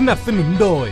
นับสนุนโดย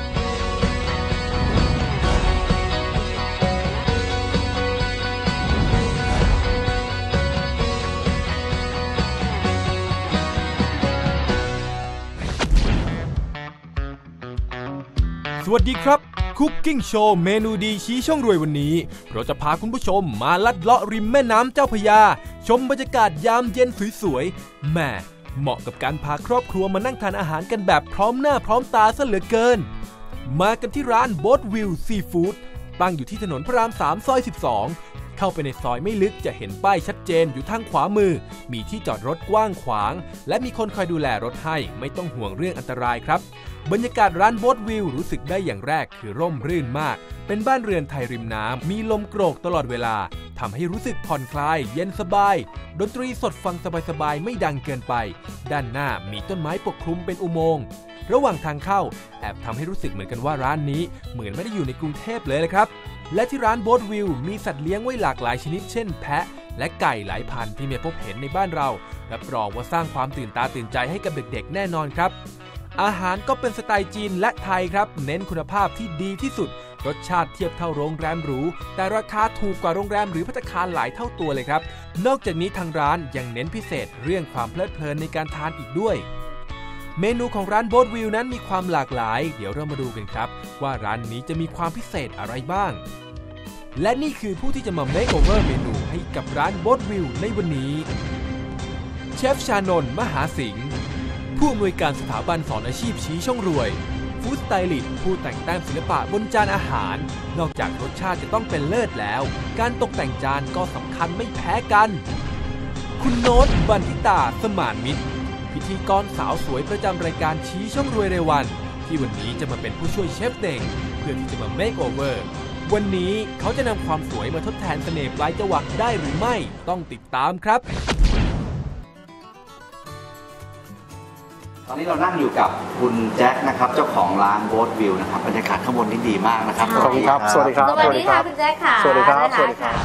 สวัสดีครับคุกกิ้งโชว์เมนูดีชี้ช่องรวยวันนี้เราจะพาคุณผู้ชมมาลัดเลาะริมแม่น้ำเจ้าพระยาชมบรรยากาศยามเย็นสวยๆแหม่เหมาะกับการพาครอบครัวมานั่งทานอาหารกันแบบพร้อมหน้าพร้อมตาซะเหลือเกินมากันที่ร้านโบ๊ทวิวซีฟู้ดตั้งอยู่ที่ถนนพระราม3ซอย12เข้าไปในซอยไม่ลึกจะเห็นป้ายชัดเจนอยู่ทางขวามือมีที่จอดรถกว้างขวางและมีคนคอยดูแลรถให้ไม่ต้องห่วงเรื่องอันตรายครับบรรยากาศร้านโบ๊ทวิวรู้สึกได้อย่างแรกคือร่มรื่นมากเป็นบ้านเรือนไทยริมน้ำมีลมโกรกตลอดเวลาทำให้รู้สึกผ่อนคลายเย็นสบายดนตรีสดฟังสบายๆไม่ดังเกินไปด้านหน้ามีต้นไม้ปกคลุมเป็นอุโมงค์ระหว่างทางเข้าแอบทำให้รู้สึกเหมือนกันว่าร้านนี้เหมือนไม่ได้อยู่ในกรุงเทพเลยนะครับและที่ร้านโบ๊ทวิวมีสัตว์เลี้ยงไว้หลากหลายชนิดเช่นแพะและไก่หลายพันธุ์ที่ไม่พบเห็นในบ้านเรารับรองว่าสร้างความตื่นตาตื่นใจให้กับเด็กๆแน่นอนครับอาหารก็เป็นสไตล์จีนและไทยครับเน้นคุณภาพที่ดีที่สุดรสชาติเทียบเท่าโรงแรมหรูแต่ราคาถูกกว่าโรงแรมหรือภัตตาคารหลายเท่าตัวเลยครับนอกจากนี้ทางร้านยังเน้นพิเศษเรื่องความเพลิดเพลินในการทานอีกด้วยเมนูของร้านโบ๊ทวิวนั้นมีความหลากหลายเดี๋ยวเรามาดูกันครับว่าร้านนี้จะมีความพิเศษอะไรบ้างและนี่คือผู้ที่จะมา make over เมนูให้กับร้านโบ๊ทวิวในวันนี้เชฟชานนท์มหาสิงห์ผู้อำนวยการสถาบันสอนอาชีพชี้ช่องรวยฟู้ดสไตลิสต์ผู้แต่งแต้มศิลปะบนจานอาหารนอกจากรสชาติจะต้องเป็นเลิศแล้วการตกแต่งจานก็สำคัญไม่แพ้กันคุณโน้ตบันทิตาสมานมิตรพิธีกรสาวสวยประจำรายการชี้ช่องรวยเรวันที่วันนี้จะมาเป็นผู้ช่วยเชฟเด่งเพื่อที่จะมา make over วันนี้เขาจะนำความสวยมาทดแทนเสน่ห์ปลายจวักได้หรือไม่ต้องติดตามครับตอนนี้เรานั่งอยู่กับคุณแจ็คนะครับเจ้าของร้านโบ๊ทวิวนะครับบรรยากาศข้างบนนี่ดีมากนะครับขอบคุณครับสวัสดีครับสวัสดีค่ะคุณแจ็คค่ะสวัสดีครับสวัสดีครับ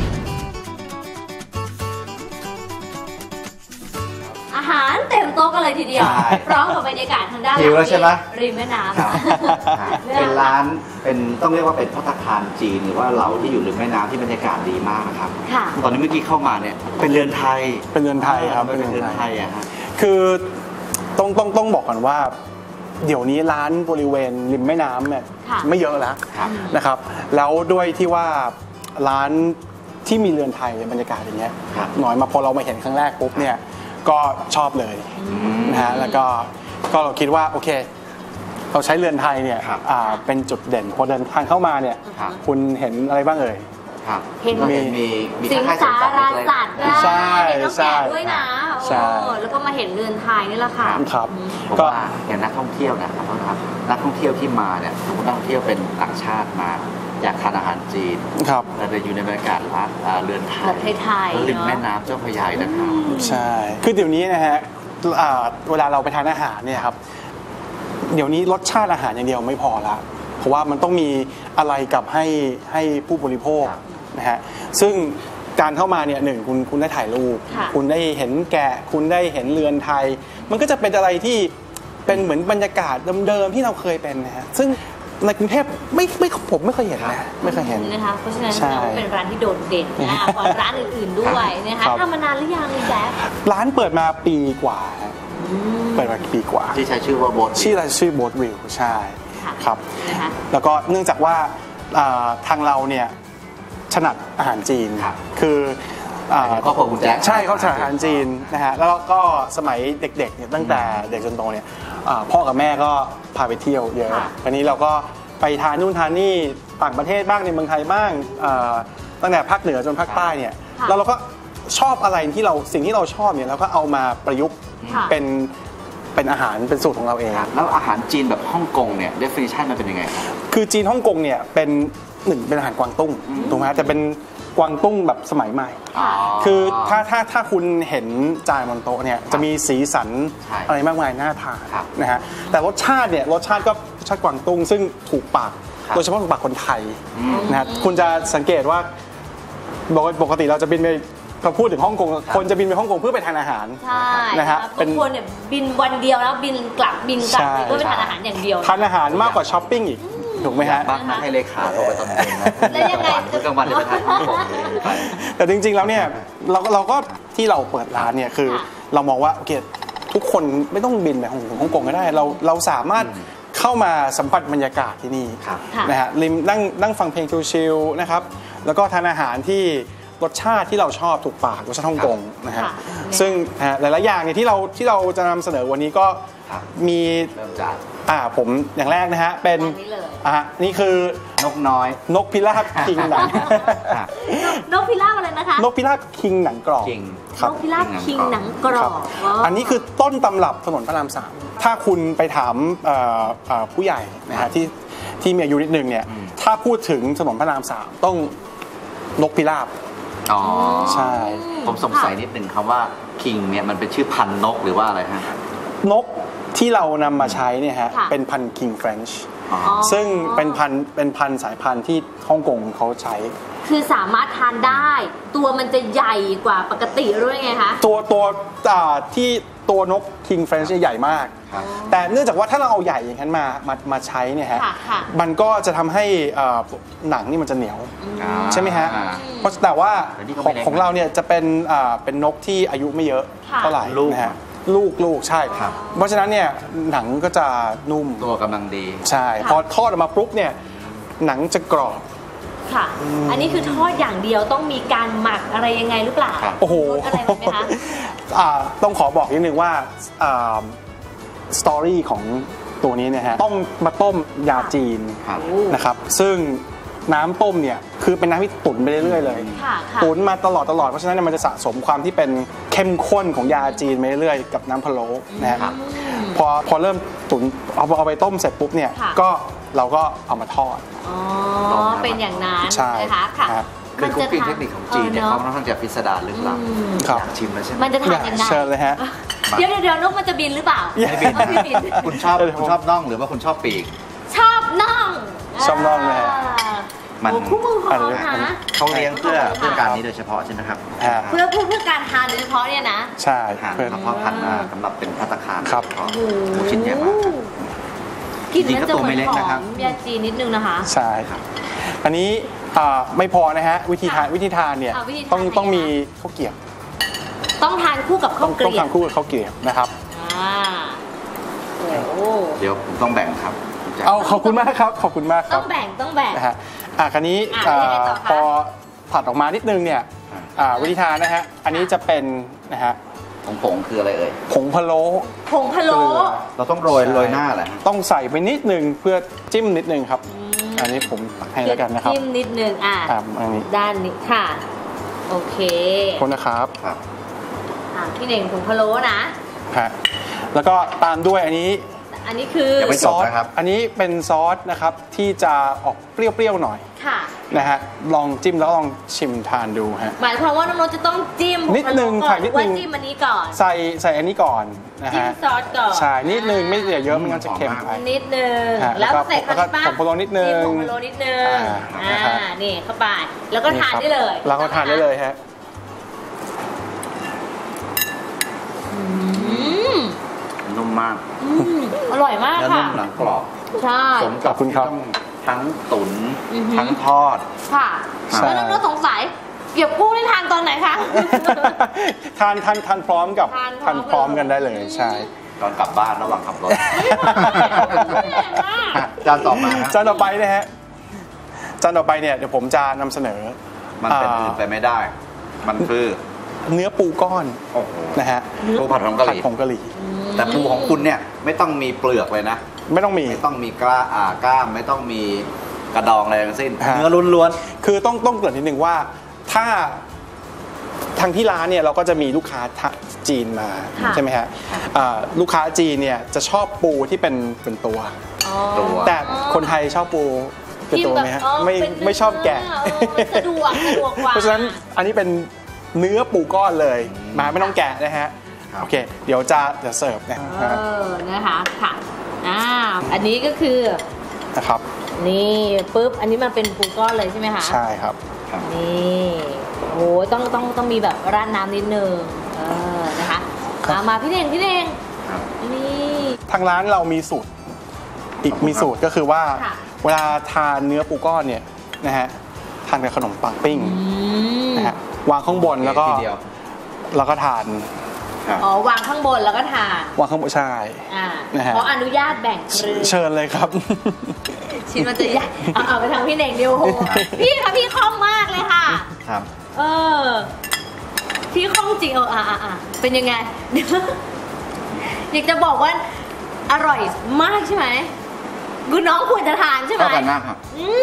อาหารเต็มโต๊ะกันเลยทีเดียวพร้อมกับบรรยากาศทางด้านหลังริมแม่น้ำเป็นร้านเป็นต้องเรียกว่าเป็นภัตตาคารจีนหรือว่าเราที่อยู่ริมแม่น้ำที่บรรยากาศดีมากนะครับตอนนี้เมื่อกี้เข้ามาเนี่ยเป็นเรือนไทยครับเป็นเรือนไทยอะฮะคือต้องบอกก่อนว่าเดี๋ยวนี้ร้านบริเวณริมแม่น้ำเนี่ยไม่เยอะแล้วนะครับแล้วด้วยที่ว่าร้านที่มีเรือนไทยบรรยากาศอย่างเงี้ยหน่อยมาพอเรามาเห็นครั้งแรกปุ๊บเนี่ยก็ชอบเลยนะฮะแล้วก็เราคิดว่าโอเคเราใช้เรือนไทยเนี่ยเป็นจุดเด่นพอเดินทางเข้ามาเนี่ยคุณเห็นอะไรบ้างเอ่ยเห็นมีสิงสารสัตว์ด้วยเห็นนกแกะด้วยนะแล้วก็มาเห็นเรือนไทยนี่แหละค่ะครับก็อย่างนักท่องเที่ยวนะครับนักท่องเที่ยวที่มาเนี่ยสมมตินักท่องเที่ยวเป็นต่างชาติมาอยากทานอาหารจีนแต่จะอยู่ในบรรยากาศร้านเรือนไทยริมแม่น้ำเจ้าพระยานะครับใช่คือเดี๋ยวนี้นะฮะเวลาเราไปทานอาหารเนี่ยครับเดี๋ยวนี้รสชาติอาหารอย่างเดียวไม่พอละเพราะว่ามันต้องมีอะไรกับให้ผู้บริโภคนะฮะซึ่งการเข้ามาเนี่ยหนึ่งคุณได้ถ่ายรูปคุณได้เห็นแกะคุณได้เห็นเรือนไทยมันก็จะเป็นอะไรที่เป็นเหมือนบรรยากาศเดิมๆที่เราเคยเป็นนะฮะซึ่งในกรุงเทพผมไม่เคยเห็นนะไม่เคยเห็นนะคะเพราะฉะนั้นเราเป็นร้านที่โดดเด่นนะกว่าร้านอื่นๆด้วยนะคะทำมานานหรือยังเลยแจ๊คร้านเปิดมาปีกว่าเปิดมาปีกว่าที่ใช้ชื่อว่าโบ๊ทชื่อโบ๊ทวิวใช่ครับแล้วก็เนื่องจากว่าทางเราเนี่ยถนัดอาหารจีนคือครอบครัวคุณแจ๊คใช่เขาถนัดอาหารจีนนะฮะแล้วก็สมัยเด็กๆเนี่ยตั้งแต่เด็กจนโตเนี่ยพ่อกับแม่ก็พาไปเที่ยวเยอะวันนี้เราก็ไปทานนู่นทานนี่ต่างประเทศบ้างในเมืองไทยบ้างตั้งแต่ภาคเหนือจนภาคใต้เนี่ยแล้วเราก็ชอบอะไรที่สิ่งที่เราชอบเนี่ยเราก็เอามาประยุกต์เป็นอาหารเป็นสูตรของเราเองแล้วอาหารจีนแบบฮ่องกงเนี่ย definition มันเป็นยังไงคือจีนฮ่องกงเนี่ยเป็นอาหารกวางตุ้งถูกไหมแต่เป็นกวางตุ้งแบบสมัยใหม่คือถ้าคุณเห็นจานบนโต๊ะเนี่ยจะมีสีสันอะไรมากมายน่าทานนะฮะแต่รสชาติก็รสชาติกวางตุ้งซึ่งถูกปากโดยเฉพาะถูกปากคนไทยนะฮะคุณจะสังเกตว่าปกติเราจะบินไปพอพูดถึงฮ่องกงคนจะบินไปฮ่องกงเพื่อไปทานอาหารใช่นะฮะบางคนเนี่ยบินวันเดียวแล้วบินกลับเพื่อไปทานอาหารอย่างเดียวทานอาหารมากกว่าช้อปปิ้งอีกถูกไหมฮะบ้างให้เลขาโทรไปตอนเย็นนะแล้วยังไงกลางวันจะไปทานฮ่องกงแต่จริงๆแล้วเนี่ยเราก็ที่เราเปิดร้านเนี่ยคือเรามองว่าโอเคทุกคนไม่ต้องบินไปฮ่องกงก็ได้เราสามารถเข้ามาสัมผัสบรรยากาศที่นี่นะฮะริมนั่งฟังเพลงชิลๆนะครับแล้วก็ทานอาหารที่รสชาติที่เราชอบถูกปากรสชาติฮ่องกงนะฮะซึ่งหลายๆอย่างเนี่ยที่เราจะนำเสนอวันนี้ก็มีเริ่มจากผมอย่างแรกนะฮะเป็นนี่คือนกน้อยนกพิราบคิงหนังนกพิราบอะไรนะคะนกพิราบคิงหนังกรอบนกพิราบคิงหนังกรอบอันนี้คือต้นตำรับถนนพระราม 3ถ้าคุณไปถามผู้ใหญ่นะฮะที่มีอายุนิดนึงเนี่ยถ้าพูดถึงถนนพระราม 3ต้องนกพิราบใช่ผมสงสัยนิดนึงครับว่าคิงเนี่ยมันเป็นชื่อพันธุ์นกหรือว่าอะไรฮะนกที่เรานำมาใช้เนี่ยฮะเป็นพันธุ์คิงเฟรนช์ซึ่งเป็นพันธุ์สายพันธุ์ที่ฮ่องกงเขาใช้คือสามารถทานได้ตัวมันจะใหญ่กว่าปกติด้วยไงคะตัวที่ตัวนกคิงเฟรนช์ใหญ่มากแต่เนื่องจากว่าถ้าเราเอาใหญ่อย่างนั้นมาใช้เนี่ยฮะมันก็จะทำให้หนังนี่มันจะเหนียวใช่ไหมฮะเพราะแต่ว่าของเราเนี่ยจะเป็นนกที่อายุไม่เยอะเท่าไหร่นะฮะลูกใช่เพราะฉะนั้นเนี่ยหนังก็จะนุ่มตัวกำลังดีใช่พอทอดออกมาปุ๊บเนี่ยหนังจะกรอบค่ะอันนี้คือทอดอย่างเดียวต้องมีการหมักอะไรยังไงหรือเปล่าโอ้โหอะไรไหมคะต้องขอบอกนิดนึงว่าสตอรี่ของตัวนี้นะฮะต้องมาต้มยาจีนนะครับซึ่งน้ำต้มเนี่ยคือเป็นน้ำที่ตุ๋นไปเรื่อยๆเลยตุ๋นมาตลอดเพราะฉะนั้นมันจะสะสมความที่เป็นเข้มข้นของยาจีนไปเรื่อยๆกับน้ำพะโล้นะครับพอเริ่มตุ๋นเอาไปต้มเสร็จปุ๊บเนี่ยก็เราก็เอามาทอดเป็นอย่างนั้นนะคะค่ะคือคุกกิ้งเทคนิคของจีนเนี่ยเขาค่อนข้างจะพิสดารลึกล้ำอยากชิมเลยใช่ไหมมันจะทานยังไงเชิญเลยฮะเดี๋ยวนกมันจะบินหรือเปล่าไม่บินคุณชอบน่องหรือว่าคุณชอบปีกชอบน่องเลยฮะมันคู่มือของนะเขาเลี้ยงเพื่อการนี้โดยเฉพาะใช่ไหมครับเพื่อการทานโดยเฉพาะเนี่ยนะใช่เพื่อเฉพาะพันธุ์สำหรับเป็นภัตตาคารครับชิ้นใหญ่มากกินมันจะเหมือนหอมยาจีนนิดนึงนะคะใช่ครับอันนี้ไม่พอนะฮะวิธีทานเนี่ยต้องมีข้าวเกรี๊ยวต้องทานคู่กับข้าวเกรี๊ยวต้องทานคู่กับข้าวเกรี๊ยวนะครับเดี๋ยวผมต้องแบ่งครับขอบคุณมากครับขอบคุณมากครับต้องแบ่งนะฮะคราวนี้พอผัดออกมานิดนึงเนี่ยวิธีทานนะฮะอันนี้จะเป็นนะฮะผงคืออะไรเอ่ยผงพะโล้เราต้องโรยหน้าแหละต้องใส่ไปนิดนึงเพื่อจิ้มนิดนึงครับอันนี้ผมให้แล้วกันนะครับจิ้มนิดนึงอันนี้ด้านนี้ค่ะโอเคขอบคุณนะครับพี่เน่งผงพะโล้นะแล้วก็ตามด้วยอันนี้คือซอสอันนี้เป็นซอสนะครับที่จะออกเปรี้ยวๆหน่อยนะฮะลองจิ้มแล้วลองชิมทานดูฮะหมายความว่าน้องๆจะต้องจิ้มนิดนึงค่ะนิดนึงจิ้มอันนี้ก่อนใส่อันนี้ก่อนนะฮะจิ้มซอสก่อนใช่นิดนึงไม่เยอะมันจะเค็มไปนิดนึงแล้วใส่ผงพะโล้นิดนึงผงพะโล้นิดนึงนี่เข้าไปแล้วก็ทานได้เลยแล้วก็ทานได้เลยฮะนุ่มมากอร่อยมากค่ะนุ่มหนังกรอบใช่สมกับคุณครับทั้งตุ๋นทั้งทอดค่ะแล้วน้องๆสงสัยเกี่ยวกุ้งได้ทานตอนไหนคะทานพร้อมกับทานพร้อมกันได้เลยใช่ตอนกลับบ้านระหว่างขับรถจานต่อไปนะฮะจานต่อไปเนี่ยเดี๋ยวผมจะนำเสนอมันเป็นอื่นไปไม่ได้มันคือเนื้อปูก้อนนะฮะปูผัดผงกะหรี่แต่ปูของคุณเนี่ยไม่ต้องมีเปลือกเลยนะไม่ต้องมีกล้ามไม่ต้องมีกระดองอะไรทั้งสิ้นเนื้อล้วนๆคือต้องเกริ่นนิดนึงว่าถ้าทางที่ร้านเนี่ยเราก็จะมีลูกค้าจีนมาใช่ไหมฮะลูกค้าจีนเนี่ยจะชอบปูที่เป็นตัวแต่คนไทยชอบปูเป็นตัวไหมฮะไม่ชอบแกะสะดวกกว่าเพราะฉะนั้นอันนี้เป็นเนื้อปูก้อนเลยมาไม่ต้องแกะนะฮะโอเคเดี๋ยวจะเสิร์ฟนะคะค่ะอันนี้ก็คือนะครับนี่ปุ๊บอันนี้มันเป็นปูก้อนเลยใช่ไหมคะใช่ครับนี่โอ้โอ้ต้องมีแบบราดน้ำนิดนึงนะคะมาพี่เน่งนี่ทางร้านเรามีสูตรมีสูตรก็คือว่าเวลาทานเนื้อปูก้อนเนี่ยนะฮะทานกับขนมปังปิ้งนะฮะวางข้างบนแล้วก็ทานวางข้างบนแล้วก็ทานวางข้างบนใช่นะฮะขออนุญาตแบ่งครึ่งเชิญเลยครับชิ้นมันจะใหญ่เอาไปทางพี่เน่งเดียวโหพี่คะพี่คล่องมากเลยค่ะครับพี่คล่องจริงเป็นยังไงอยากจะบอกว่าอร่อยมากใช่ไหมคุณน้องควรจะทานใช่ไหมเข้ากันมากครับ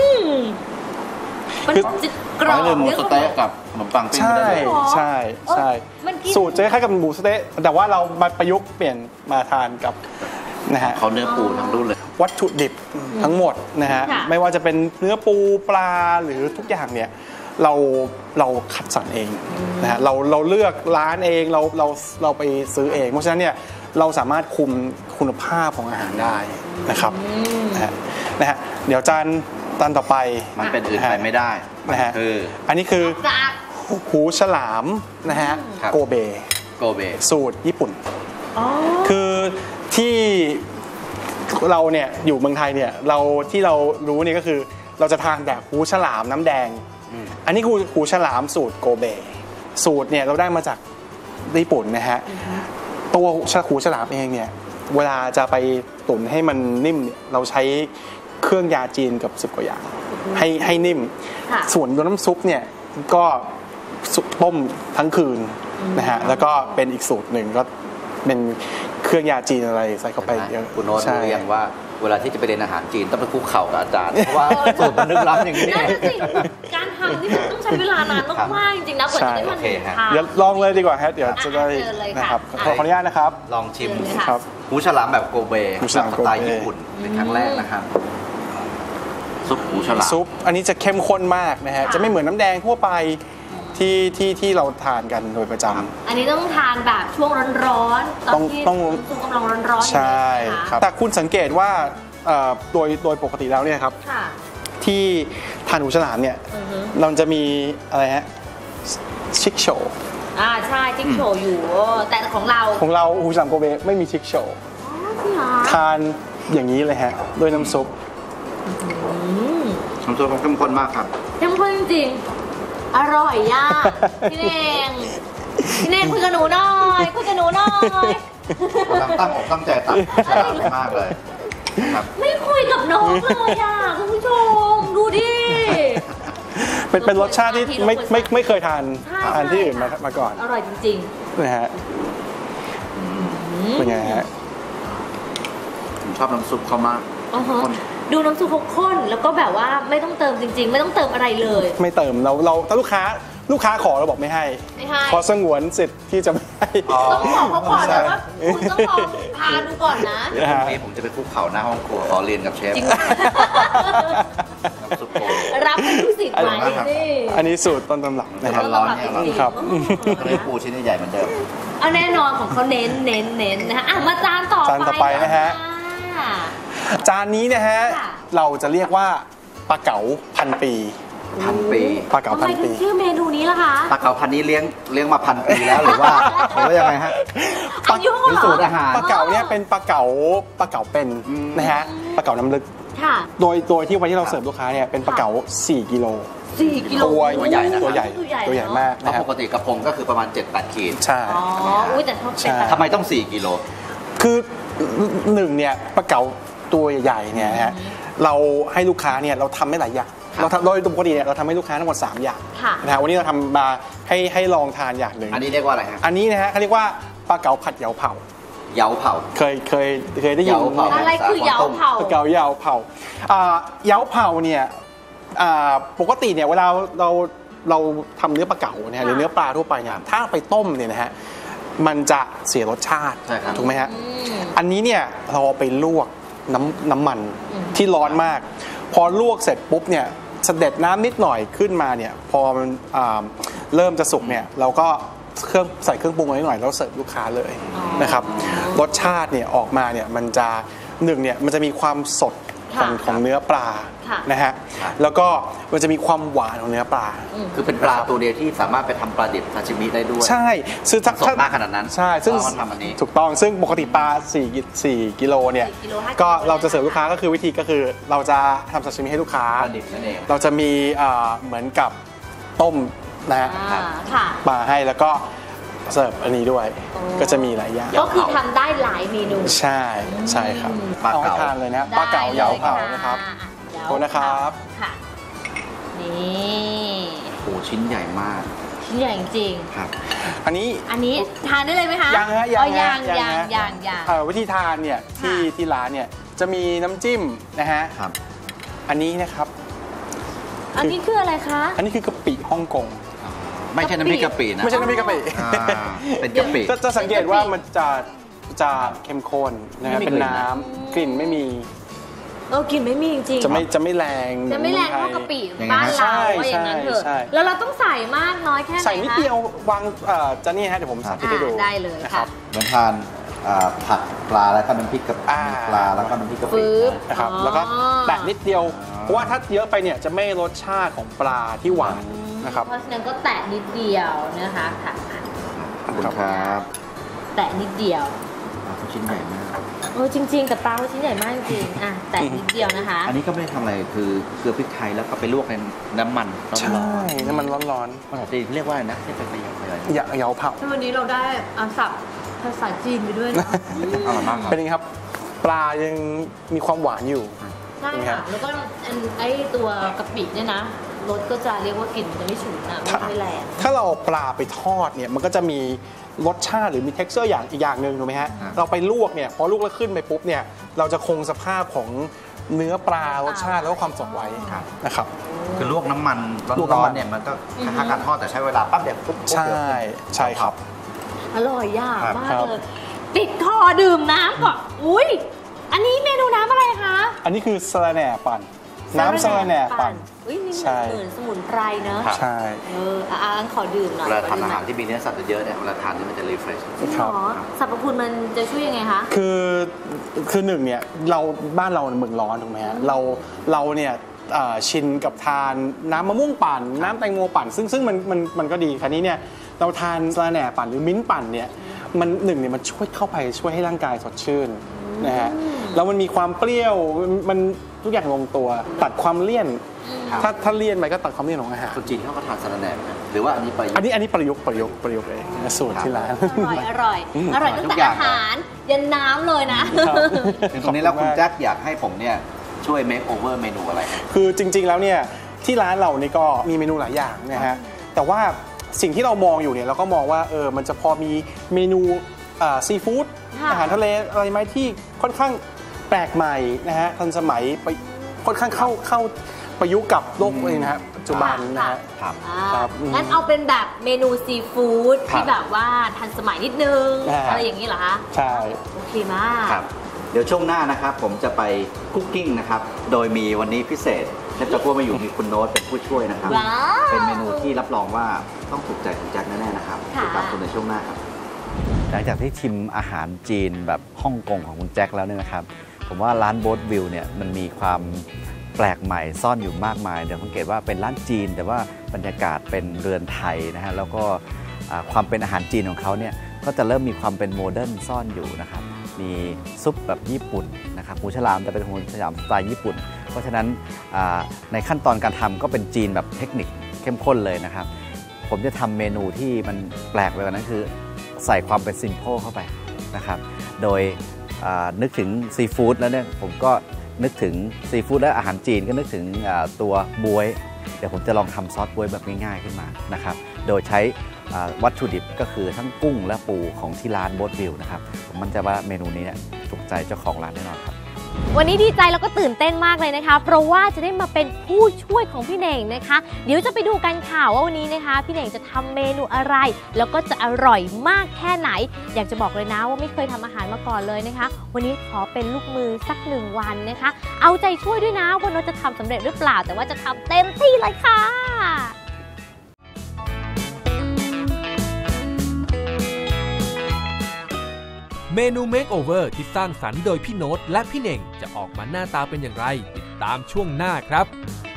มันจะกรอบหมูสเต๊ะกับขนมปังปิ้งใช่สูตรจะคล้ายกับหมูสเต๊ะแต่ว่าเรามาประยุกต์เปลี่ยนมาทานกับนะฮะเขาเนื้อปูทั้งรุ่นเลยวัตถุดิบทั้งหมดนะฮะไม่ว่าจะเป็นเนื้อปูปลาหรือทุกอย่างเนี่ยเราคัดสรรเองนะฮะเราเลือกร้านเองเราไปซื้อเองเพราะฉะนั้นเนี่ยเราสามารถคุมคุณภาพของอาหารได้นะครับนะฮะเดี๋ยวจานต่อไปมันเป็นอื่นไปไม่ได้นะฮะอันนี้คือหูฉลามนะฮะโกเบสูตรญี่ปุ่นคือที่เราเนี่ยอยู่เมืองไทยเนี่ยที่เรารู้เนี่ยก็คือเราจะทานแต่หูฉลามน้ำแดงอันนี้คือหูฉลามสูตรโกเบสูตรเนี่ยเราได้มาจากญี่ปุ่นนะฮะตัวหูฉลามเองเนี่ยเวลาจะไปตุ๋นให้มันนิ่มเราใช้เครื่องยาจีนกับ10 กว่าอย่างให้นิ่มส่วนตัวน้ำซุปเนี่ยก็ต้มทั้งคืนนะฮะแล้วก็เป็นอีกสูตรหนึ่งก็เป็นเครื่องยาจีนอะไรใส่เข้าไปเยอะคุณโน้ตรู้ยังว่าเวลาที่จะไปเรียนอาหารจีนต้องไปคุกเข่ากับอาจารย์เพราะว่าสูตรมันลึกล้ำอย่างนี้การทำนี่มันต้องใช้เวลานานมากๆจริงๆนะกว่าจะได้มันทานเดี๋ยวลองเลยดีกว่าฮะเดี๋ยวจะได้นะครับขออนุญาตนะครับลองชิมครับหูฉลามแบบโกเบแบบสไตล์ญี่ปุ่นเป็นครั้งแรกนะครับซุปหูฉลามซุปอันนี้จะเข้มข้นมากนะฮะจะไม่เหมือนน้ำแดงทั่วไปที่เราทานกันโดยประจำอันนี้ต้องทานแบบช่วงร้อนๆตอนที่ซุปกำลังร้อนๆใช่ครับแต่คุณสังเกตว่าโดยปกติแล้วเนี่ยครับที่ทานหูฉลามเนี่ยเราจะมีอะไรฮะชิคโชใช่ชิคโชอยู่แต่ของเราหูฉลามโกเบไม่มีชิคโชทานอย่างนี้เลยฮะด้วยน้ำซุปน้ำซุปเข้มข้นมากครับเข้มข้นจริงอร่อยย่าพี่เน่งคุยกับหนูหน่อยตั้งอกตั้งใจตัดฉลามมากเลยครับไม่คุยกับน้องเลยอ่ะคุณผู้ชมดูดิเป็นรสชาติที่ไม่เคยทานที่อื่นมาก่อนอร่อยจริงๆนะฮะเป็นไงฮะผมชอบน้ำซุปเขามากดูน้ำซุปข้นแล้วก็แบบว่าไม่ต้องเติมจริงๆไม่ต้องเติมอะไรเลยไม่เติมเราถ้าลูกค้าขอเราบอกไม่ให้ขอสงวนสิทธิ์ที่จะไม่ให้ต้องบอกเขาก่อนนะว่าคุณต้องลองทานดูก่อนนะวันนี้ผมจะไปคุกเข่าหน้าห้องครัวขอเรียนกับเชฟน้ำซุปโกรับเป็นลูกศิษย์ใหม่สิอันนี้สูตรต้นตำรับนะครับร้อนเนี่ยครับเนื้อปูชิ้นใหญ่เหมือนเดิมเอาแน่นอนของเขาเน้นนะฮะมาจานต่อไปนะฮะจานนี้นะฮะเราจะเรียกว่าปลาเก๋าพันปีปลาเก๋าพันปีชื่อเมนูนี้ล่ะคะปลาเก๋าพันนี้เลี้ยงมา1,000 ปีแล้วหรือว่ายังไงฮะเป็นสูตรอาหารปลาเก๋าเนี่ยเป็นปลาเก๋าเป็นนะฮะปลาเก๋าน้ำลึกโดยที่วันที่เราเสิร์ฟลูกค้าเนี่ยเป็นปลาเก๋า4 กิโลตัวใหญ่นะตัวใใหญ่มากนะปกติกระพงก็คือประมาณ 7-8 ขีดใช่แต่ทำไมต้อง4 กิโลคือ1เนี่ยปลาเก๋าตัวใหญ่ๆเนี่ยฮะเราให้ลูกค้าเนี่ยเราทำไม่หลายอย่างโดยปกติเนี่ยเราทำให้ลูกค้าทั้งหมด3 อย่างนะฮะวันนี้เราทำมาให้ลองทานอย่างหนึ่งอันนี้เรียกว่าอะไรครับอันนี้นะฮะเขาเรียกว่าปลาเก๋าผัดเหยาเผาเคยได้ยินอะไรคือเหยาเผาปลาเก๋าเหยาเผาเหยาเผาเนี่ยปกติเนี่ยเวลาเราทำเนื้อปลาเก๋าเนี่ยหรือเนื้อปลาทั่วไปเนี่ยถ้าไปต้มเนี่ยนะฮะมันจะเสียรสชาติถูกไหมฮะอันนี้เนี่ยเราไปลวกน้ำมันที่ร้อนมากพอลวกเสร็จปุ๊บเนี่ยเสด็จน้ำนิดหน่อยขึ้นมาเนี่ยพอมันเริ่มจะสุกเนี่ยเราก็ใส่เครื่องปรุงนิดหน่อยแล้วเสิร์ฟลูกค้าเลยนะครับรสชาติเนี่ยออกมาเนี่ยมันจะ1เนี่ยมันจะมีความสดของเนื้อปลานะฮะแล้วก็มันจะมีความหวานของเนื้อปลาคือเป็นปลาตัวเดียวที่สามารถไปทำปลาดิบซาชิมิได้ด้วยใช่ซึ่งสดมากขนาดนั้นใช่ซึ่งทำอันนี้ถูกต้องซึ่งปกติปลา4กิโลเนี่ยก็เราจะเสิร์ฟลูกค้าก็คือวิธีก็คือเราจะทำซาชิมิให้ลูกค้าเราจะมีเหมือนกับต้มนะฮะปลาให้แล้วก็เสิร์ฟอันนี้ด้วยก็จะมีหลายอย่างก็คือทำได้หลายเมนูใช่ครับปลาเก๋าทานเลยนะปลาเก๋าเหยาเผานะครับขอบคุณนะครับค่ะนี่โอ้ชิ้นใหญ่มากชิ้นใหญ่จริงครับอันนี้ทานได้เลยไหมคะยังฮะยังวิธีทานเนี่ยที่ร้านเนี่ยจะมีน้ำจิ้มนะฮะอันนี้นะครับอันนี้คืออะไรคะอันนี้คือกะปิฮ่องกงไม่ใช่น้ำพริกกะปินะไม่ใช่น้ำพริกกะปิเป็นกะปิจะสังเกตว่ามันจะเข้มข้นนะฮะเป็นน้ำกลิ่นไม่มีกลิ่นไม่มีจริงจะไม่แรงเท่ากะปิบ้านเราอย่างนั้นเถอะแล้วเราต้องใส่มากน้อยแค่ไหนใส่นิดเดียววางจะนี่ฮะเดี๋ยวผมสาธิตให้ดูได้เลยนะครับเหมือนทานผัดปลาแล้วก็น้ำพริกกับปลาแล้วก็น้ำพริกกะปินะครับแล้วก็แตะนิดเดียวเพราะว่าถ้าเยอะไปเนี่ยจะไม่รสชาติของปลาที่หวานนะครับเพราะฉะนั้นก็แตะนิดเดียวนะคะค่ะขอบคุณครับแตะนิดเดียวชิ้นใหญ่มากจริงๆแต่ปลาชิ้นใหญ่มากจริงแตะนิดเดียวนะคะอันนี้ก็ไม่ได้ทำอะไรคือเกลือพริกไทยแล้วก็ไปลวกในน้ำมันใช่น้ำมันร้อนภาษาจีนเรียกว่าอะไรนะที่เป็นเหยาเผาวันนี้เราได้ศัพท์ภาษาจีนไปด้วยนะอร่อยมากเป็นยังไงครับปลายังมีความหวานอยู่ใช่ค่ะแล้วก็ไอ้ตัวกะปิเนี่ยนะรสก็จะเรียกว่ากลิ่นมันจะไม่ฉุนนะไม่แรงถ้าเราเอาปลาไปทอดเนี่ยมันก็จะมีรสชาติหรือมี texture อีกอย่างหนึ่งถูกไหมฮะเราไปลวกเนี่ยพอลวกแล้วขึ้นไปปุ๊บเนี่ยเราจะคงสภาพของเนื้อปลารสชาติแล้วก็ความสดไว้นะครับคือลวกน้ำมันร้อนๆเนี่ยมันก็ค่าการทอดแต่ใช้เวลาปั๊บเดียวปุ๊บใช่ครับอร่อยยากมากเลยติดคอดื่มน้ำก่อนอุ้ยอันนี้เมนูน้ำอะไรคะอันนี้คือสะระแหน่ปั่นน้ำสะระแหน่ปั่นใช่เหมือนสมุนไพรเนอะใช่ขอดื่มหน่อยเวลาทานอาหารที่มีเนื้อสัตว์เยอะเนี่ยเวลาทานนี่มันจะรีเฟรชสรรพคุณมันจะช่วยยังไงคะคือหนึ่งเนี่ยเราบ้านเราเมืองร้อนถูกไหมฮะเราเนี่ยชินกับทานน้ำมะม่วงปั่นน้ำแตงโมปั่นซึ่งมันก็ดีคราวนี้เนี่ยเราทานสะระแหน่ปั่นหรือมิ้นปั่นเนี่ยมันหนึ่งเนี่ยมันช่วยเข้าไปช่วยให้ร่างกายสดชื่นนะฮะแล้วมันมีความเปรี้ยวมันทุกอย่างลงตัวตัดความเลี่ยนถ้าเลี่ยนไปก็ตัดความเลี่ยนของอาหารคนจีนเขาก็ทานสะระแหน่หรือว่าอันนี้ประยุกต์อันนี้ประยุกต์เองสูตรที่ร้านอร่อยตั้งแต่อาหารยันน้ำเลยนะตรงนี้แล้วคุณแจ็คอยากให้ผมเนี่ยช่วย make over เมนูอะไรคือจริงๆแล้วเนี่ยที่ร้านเรานี่ก็มีเมนูหลายอย่างนะฮะแต่ว่าสิ่งที่เรามองอยู่เนี่ยเราก็มองว่ามันจะพอมีเมนูซีฟู้ดอาหารทะเลอะไรไหมที่ค่อนข้างแปลกใหม่นะฮะทันสมัยไปค่อนข้างเข้าประยุกต์กับโลกเลยนะฮะปัจจุบันนะฮะครับงั้นเอาเป็นแบบเมนูซีฟู้ดที่แบบว่าทันสมัยนิดนึงอะไรอย่างนี้เหรอคะใช่โอเคมากเดี๋ยวช่วงหน้านะครับผมจะไปคุกกิ้งนะครับโดยมีวันนี้พิเศษแทบจะพูดไม่อยู่มีคุณโน้ตเป็นผู้ช่วยนะครับเป็นเมนูที่รับรองว่าต้องถูกใจคุณแจ็คแน่ๆนะครับติดตามชมในช่วงหน้าครับหลังจากที่ชิมอาหารจีนแบบฮ่องกงของคุณแจ็คแล้วเนี่ยนะครับผมว่าร้านโบ๊ทวิวเนี่ยมันมีความแปลกใหม่ซ่อนอยู่มากมายเดี๋ยวสังเกตว่าเป็นร้านจีนแต่ว่าบรรยากาศเป็นเรือนไทยนะฮะแล้วก็ความเป็นอาหารจีนของเขาเนี่ยก็จะเริ่มมีความเป็นโมเดิร์นซ่อนอยู่นะครับมีซุปแบบญี่ปุ่นนะครับหูฉลามจะเป็นหูฉลามสไตล์ญี่ปุ่นเพราะฉะนั้นในขั้นตอนการทำก็เป็นจีนแบบเทคนิคเข้มข้นเลยนะครับผมจะทำเมนูที่มันแปลกไปกว่านั้นคือใส่ความเป็นซิมเพิลเข้าไปนะครับโดยนึกถึงซีฟู้ดแล้วเนี่ยผมก็นึกถึงซีฟู้ดและอาหารจีนก็นึกถึงตัวบ๊วยเดี๋ยวผมจะลองทำซอสบ๊วยแบบง่ายๆขึ้นมานะครับโดยใช้วัตถุดิบก็คือทั้งกุ้งและปูของที่ร้านโบ๊ทวิวนะครับผมมั่นใจว่าเมนูนี้เนี่ยถูกใจเจ้าของร้านแน่นอนครับวันนี้ดีใจแล้วก็ตื่นเต้นมากเลยนะคะเพราะว่าจะได้มาเป็นผู้ช่วยของพี่เน่งนะคะเดี๋ยวจะไปดูกันค่ะว่าวันนี้นะคะพี่เน่งจะทำเมนูอะไรแล้วก็จะอร่อยมากแค่ไหนอยากจะบอกเลยนะว่าไม่เคยทำอาหารมาก่อนเลยนะคะวันนี้ขอเป็นลูกมือสัก1 วันนะคะเอาใจช่วยด้วยนะว่าเราจะทำสำเร็จหรือเปล่าแต่ว่าจะทำเต็มที่เลยค่ะเมนูเมคโอเวอร์ที่สร้างสรรค์โดยพี่โน้ตและพี่เน่งจะออกมาหน้าตาเป็นอย่างไรติดตามช่วงหน้าครับ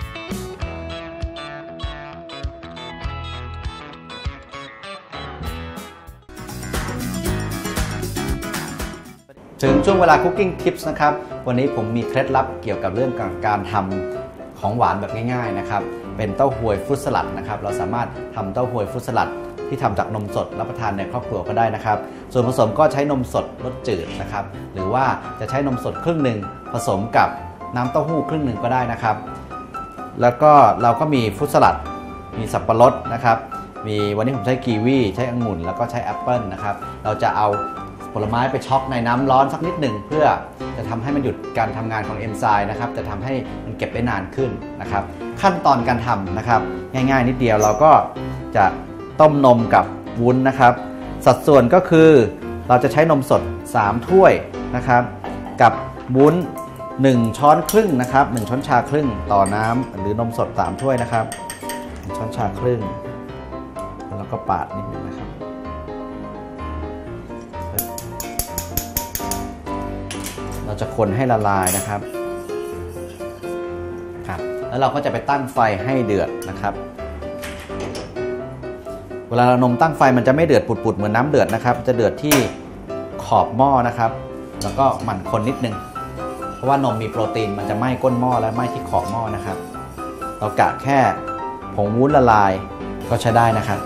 ถึงช่วงเวลา Cooking Tips นะครับวันนี้ผมมีเคล็ดลับเกี่ยวกับเรื่องการทำของหวานแบบง่ายๆนะครับเป็นเต้าหวยฟรุตสลัดนะครับเราสามารถทำเต้าหวยฟรุตสลัดที่ทำจากนมสดรับประทานในครอบครัวก็ได้นะครับส่วนผสมก็ใช้นมสดรสจืดนะครับหรือว่าจะใช้นมสดครึ่งหนึ่งผสมกับน้ำเต้าหู้ครึ่งหนึ่งก็ได้นะครับแล้วก็เราก็มีฟรุตสลัดมีสับปะรดนะครับมีวันนี้ผมใช้กีวีใช้องุ่นแล้วก็ใช้แอปเปิลนะครับเราจะเอาผลไม้ไปช็อกในน้ำร้อนสักนิดหนึ่งเพื่อจะทำให้มันหยุดการทำงานของเอนไซม์นะครับจะทำให้มันเก็บได้นานขึ้นนะครับขั้นตอนการทำนะครับง่ายๆนิดเดียวเราก็จะต้มนมกับวุ้นนะครับสัดส่วนก็คือเราจะใช้นมสด3ถ้วยนะครับกับวุ้น1ช้อนครึ่งนะครับ1ช้อนชาครึ่งต่อน้ำหรือนมสด3ถ้วยนะครับ1ช้อนชาครึ่งแล้วก็ปาดนิดนึงนะครับเราจะคนให้ละลายนะครับแล้วเราก็จะไปตั้งไฟให้เดือดนะครับเวลาเรานมตั้งไฟมันจะไม่เดือดปุดๆเหมือนน้ำเดือดนะครับจะเดือดที่ขอบหม้อนะครับแล้วก็หมั่นคนนิดนึงเพราะว่านมมีโปรตีนมันจะไหม้ก้นหม้อและไหม้ที่ขอบหม้อนะครับเรากะแค่ผงวุ้นละลายก็ใช้ได้นะครับ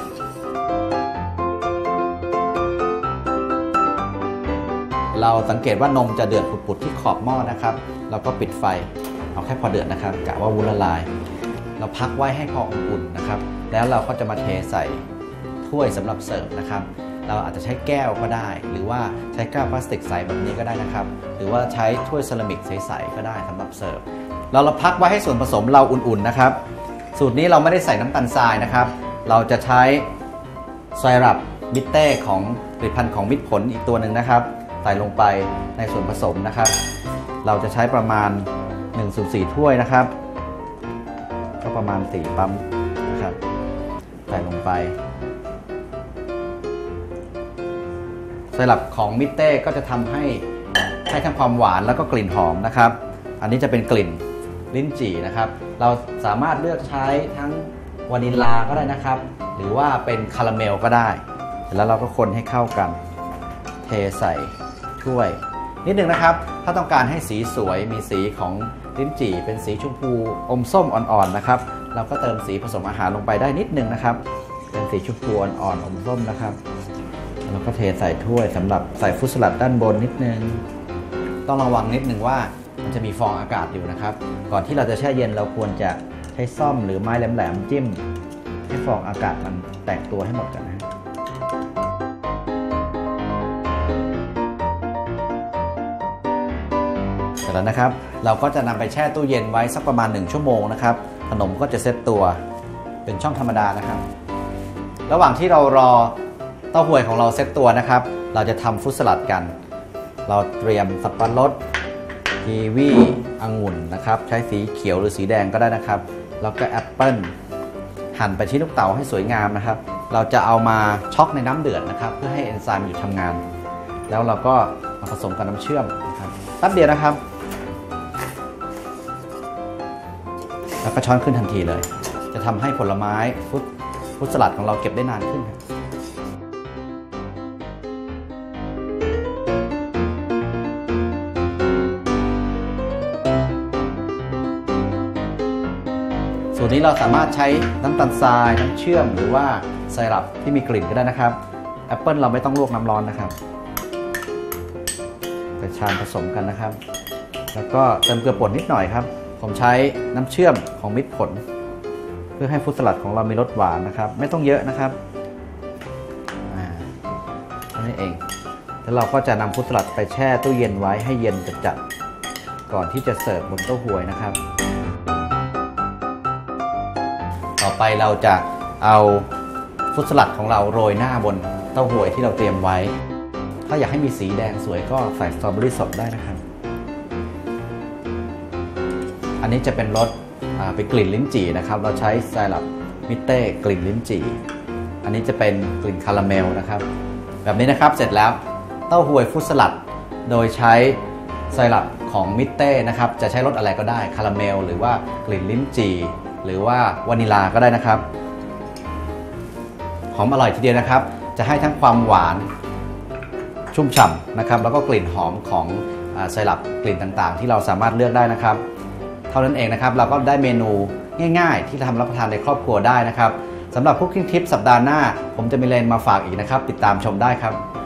เราสังเกตว่านมจะเดือดปุดๆที่ขอบหม้อนะครับเราก็ปิดไฟเอาแค่พอเดือดนะครับกะว่าวุ้นละลายเราพักไว้ให้พออุ่นๆนะครับแล้วเราก็จะมาเทใส่ถ้วยสำหรับเสิร์ฟนะครับเราอาจจะใช้แก้วก็ได้หรือว่าใช้แก้วพลาสติกใสแบบนี้ก็ได้นะครับหรือว่าใช้ถ้วยเซรามิกใสๆก็ได้สำหรับเสิร์ฟเราพักไว้ให้ส่วนผสมเราอุ่นๆนะครับสูตรนี้เราไม่ได้ใส่น้ำตาลทรายนะครับเราจะใช้ไซรัปมิเต้ของผลิตภัณฑ์ของมิตรผลอีกตัวหนึ่งนะครับใส่ลงไปในส่วนผสมนะครับเราจะใช้ประมาณ1/4 ถ้วยนะครับก็ประมาณ4ปั๊มนะครับใส่ลงไปไซรัปของมิเต้ก็จะทำให้ทั้งความหวานแล้วก็กลิ่นหอมนะครับอันนี้จะเป็นกลิ่นลิ้นจี่นะครับเราสามารถเลือกใช้ทั้งวานิลลาก็ได้นะครับหรือว่าเป็นคาราเมลก็ได้แล้วเราก็คนให้เข้ากันเทใส่ถ้วยนิดหนึ่งนะครับถ้าต้องการให้สีสวยมีสีของลิ้นจี่เป็นสีชมพูอมส้มอ่อนๆนะครับเราก็เติมสีผสมอาหารลงไปได้นิดหนึ่งนะครับเป็นสีชมพูอ่อนๆอมส้มนะครับเราก็เทใส่ถ้วยสำหรับใส่ฟรุตสลัดด้านบนนิดนึงต้องระวังนิดนึงว่ามันจะมีฟองอากาศอยู่นะครับก่อนที่เราจะแช่เย็นเราควรจะใช้ซ่อมหรือไม้แหลมๆจิ้มให้ฟองอากาศมันแตกตัวให้หมดกันนะเสร็จแล้วนะครับเราก็จะนำไปแช่ตู้เย็นไว้สักประมาณ1 ชั่วโมงนะครับขนมก็จะเซตตัวเป็นช่องธรรมดานะครับระหว่างที่เรารอเต้าหวยของเราเซตตัวนะครับเราจะทำฟรุตสลัดกันเราเตรียมสับปะรดกีวีองุ่นนะครับใช้สีเขียวหรือสีแดงก็ได้นะครับแล้วก็แอปเปิ้ลหั่นไปที่ลูกเต๋าให้สวยงามนะครับเราจะเอามาช็อกในน้ำเดือดนะครับเพื่อให้เอนไซม์หยุดทำงานแล้วเราก็มาผสมกับน้ำเชื่อมนะครับแป๊บเดียวนะครับแล้วก็ช้อนขึ้นทันทีเลยจะทำให้ผลไม้ฟรุตสลัดของเราเก็บได้นานขึ้นครับสูตรนี้เราสามารถใช้น้ำตาลทรายน้ำเชื่อมหรือว่าไซรัปที่มีกลิ่นก็ได้นะครับแอปเปิลเราไม่ต้องลวกน้ำร้อนนะครับแต่ชานผสมกันนะครับแล้วก็เติมเกลือป่นนิดหน่อยครับผมใช้น้ำเชื่อมของมิตรผลเพื่อให้ฟรุตสลัดของเรามีรสหวานนะครับไม่ต้องเยอะนะครับนี่เองแล้วเราก็จะนำฟรุตสลัดไปแช่ตู้เย็นไว้ให้เย็นจัดๆก่อนที่จะเสิร์ฟบนเต้าหวยนะครับต่อไปเราจะเอาฟรุตสลัดของเราโรยหน้าบนเต้าหวยที่เราเตรียมไว้ถ้าอยากให้มีสีแดงสวยก็ใส่สตรอเบอรี่สดได้นะครับอันนี้จะเป็นรสเป็นกลิ่นลิ้นจี่นะครับเราใช้ไซรัปมิเต้กลิ่นลิ้นจี่อันนี้จะเป็นกลิ่นคาราเมลนะครับแบบนี้นะครับเสร็จแล้วเต้าหวยฟรุตสลัดโดยใช้ไซรัปของมิเต้นะครับจะใช้รสอะไรก็ได้คาราเมลหรือว่ากลิ่นลิ้นจี่หรือว่าวานิลาก็ได้นะครับหอมอร่อยทีเดียวนะครับจะให้ทั้งความหวานชุ่มฉ่ำนะครับแล้วก็กลิ่นหอมของไซรัปกลิ่นต่างๆที่เราสามารถเลือกได้นะครับเท่านั้นเองนะครับเราก็ได้เมนูง่ายๆที่ทำรับประทานในครอบครัวได้นะครับสำหรับ Cooking Tips สัปดาห์หน้าผมจะมีเมนูมาฝากอีกนะครับติดตามชมได้ครับ